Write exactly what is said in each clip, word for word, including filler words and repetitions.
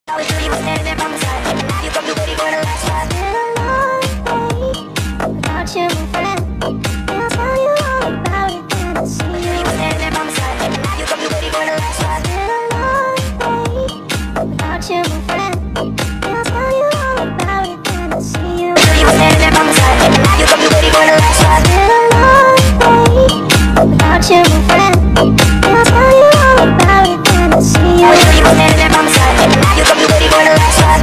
I was really was standing there by my side. You come through, baby, for the last ride. Without you, my friend, I'll tell you all about it when I see you. I was really was standing there by my side. You come through, baby, for the last ride. Without you, my friend, I'll tell you all about it when I see you. I was really was standing there by my side. You come through, baby, for the last ride. Without you, my friend, I'll tell you all about it when I see you. I was really was standing there by my side. You come through, baby, for the last ride.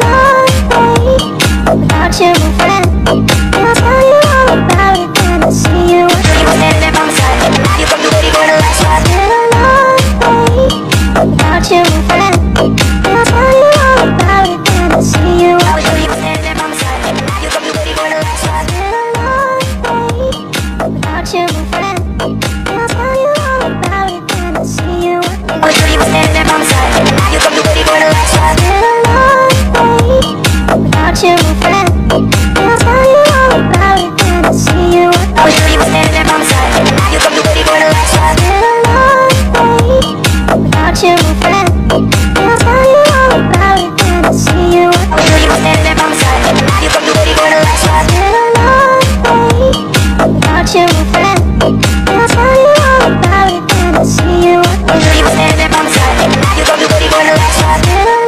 Without you, my friend, I'll tell you all about it when I see you. I was really was standing there by my side. You come through, baby, for the last ride. Without you, my friend, I'll tell you all about it when I see you. I was really was standing there by my side. You come through, baby, for the last ride. Without you, my friend, I'll tell you all about it when I see you. I was really was standing there by my side. You come through, baby, for the last ride. Without you, my friend, I'll tell you all about it when I see you. I was really was standing there by my side. You come through, baby, for the last ride. Without you, my friend, I'll tell you all about it when I see you. I was really was standing there by my side. You come through, baby, for the last ride. Without you, my friend, I'll tell you all about it when I see you. I was really was standing there by my side. You come through, baby, for the last ride.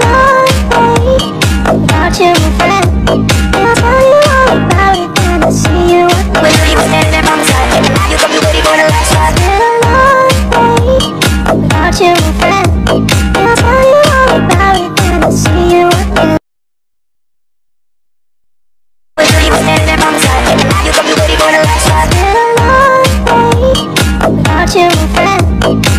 Without you, my friend, I'll tell you all about it when I see you. I was really was standing there by my side. You come through, baby, for the last ride. Without you, my friend, I'll tell you all about it when I see you. I was really was standing there by my side. You come through, baby, for the last ride. Without you, my friend.